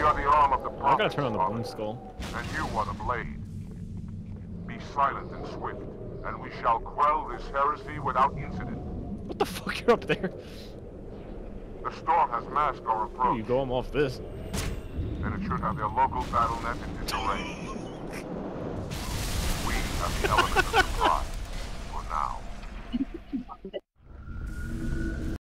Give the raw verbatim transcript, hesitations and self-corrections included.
are the arm of the Oh, I gotta prophets, turn on the Father, boom skull. and you are the blade. Be silent and swift, and we shall quell this heresy without incident. What the fuck? You're up there. The storm has masked our Oh, approach, you go them off this. and it should have their local battle net in disarray. We have the element of